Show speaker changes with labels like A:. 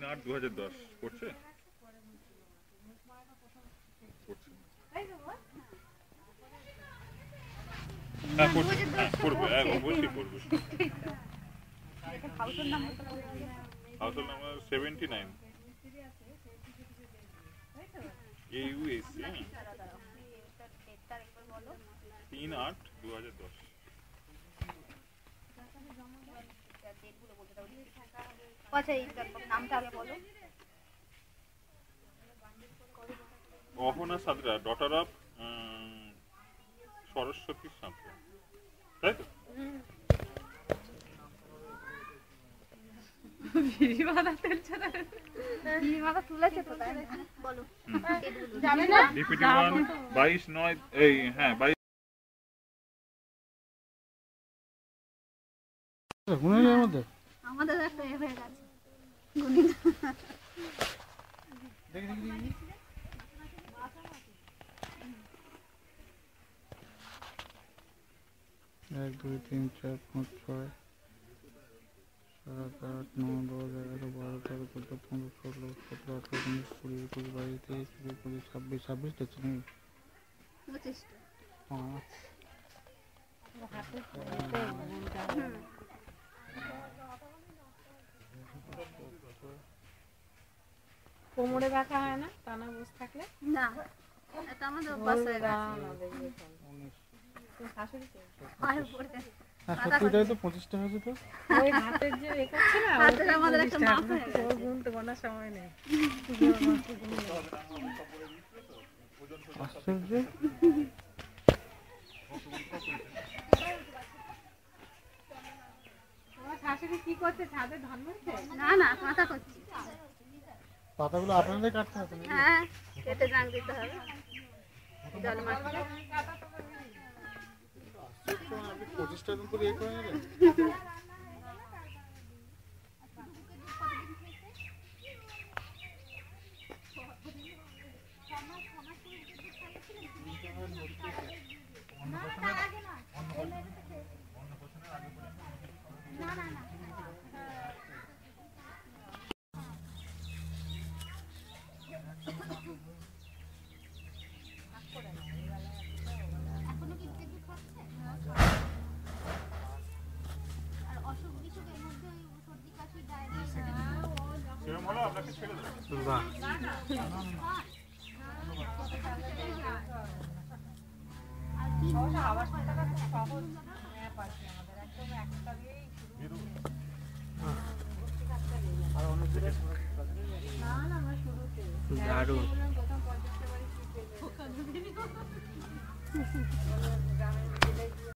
A: 3/8/2010 করছে হ্যাঁ করবে অবশ্যই করবে হাউসহোল্ড নাম্বার 79 AUAC 3/8/2010
B: আচ্ছা এই নামটা আগে বলো
A: অহনা সাদরা ডটার অফ সরস্বতী সাঁতরা তাই তো ডিপিটি 1 22/9 এই হ্যাঁ 22
C: গুণের মধ্যে
B: আমাদের একটা এ হয়ে গেছে গণিত
C: দেখি দেখি দেখি 1 2 3 4 5 6 7 8 9 10 11 12 13 14 15 16 17 18 19 20 21 22 23 24 26 দেখছি নাকি
D: 5 কোমরে ব্যথা হয় না টানা বসে থাকলে
B: না এটা আমাদের অভ্যাস হয়ে গেছে
D: শাশুড়িকে
B: পায়ের উপরে
C: সত্যিটাই তো 25টা হয়েছে তো
D: ওই হাতের যে এ করছে না
B: হাতের আমাদের একটা মাপ হয়ে গেছে
D: ওর গুণ তো গোনার সময় নেই
C: আশ্চর্য
D: তোমার শাশুড়ি কি করছে ছাদে ধান মারছে
B: না না কাঁথা করছি
C: পাতাগুলো আপনাদের কাটতে হবে নাকি
B: হ্যাঁ কেটে জাং দিতে হবে জল মারতে
C: 25টা দিন করে করে নিলে বাহ দারুণ